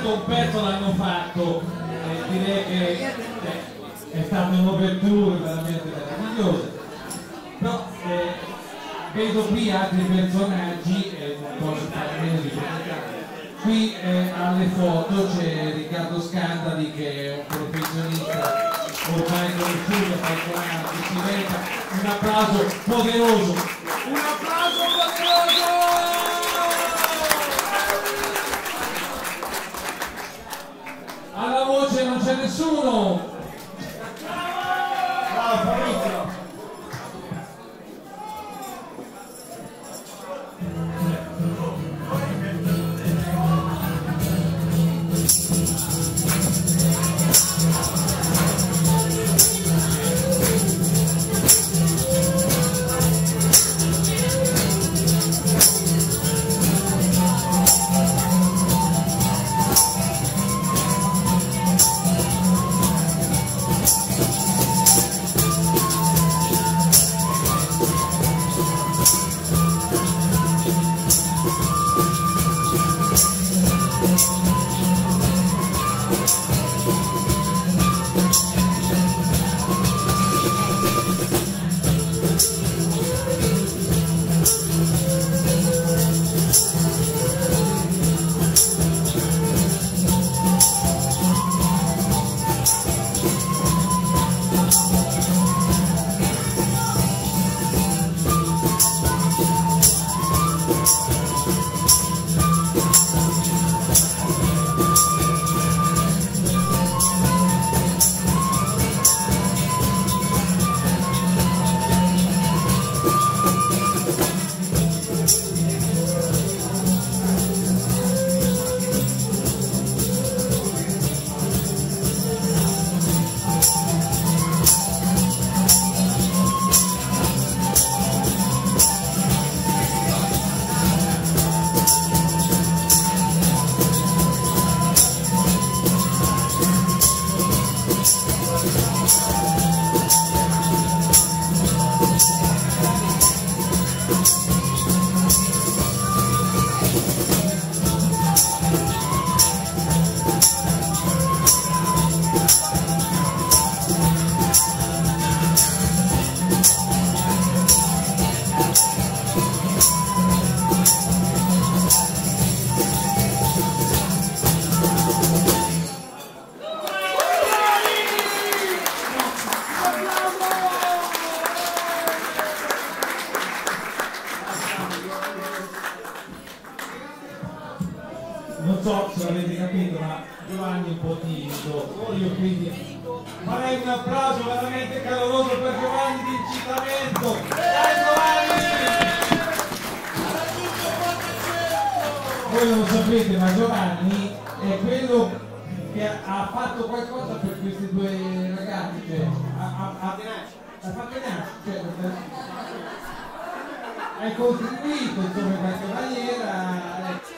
intanto un pezzo l'hanno fatto, direi che è stata un'overture veramente meravigliosa, però vedo qui altri personaggi, non posso fare meno di presentare. Qui alle foto c'è Riccardo Scandali, che è un professionista ormai conosciuto, calcolato, si merita un applauso poderoso, un applauso poderoso! Alla voce non c'è nessuno! Bravo Fabrizio! Non so se l'avete capito, ma Giovanni è un po' timido, io quindi farei un applauso veramente caloroso per Giovanni di incitamento. Dai Giovanni! Voi non lo sapete, ma Giovanni è quello che ha fatto qualcosa per questi due ragazzi, cioè ha fatto cioè, hai contribuito insomma in qualche maniera.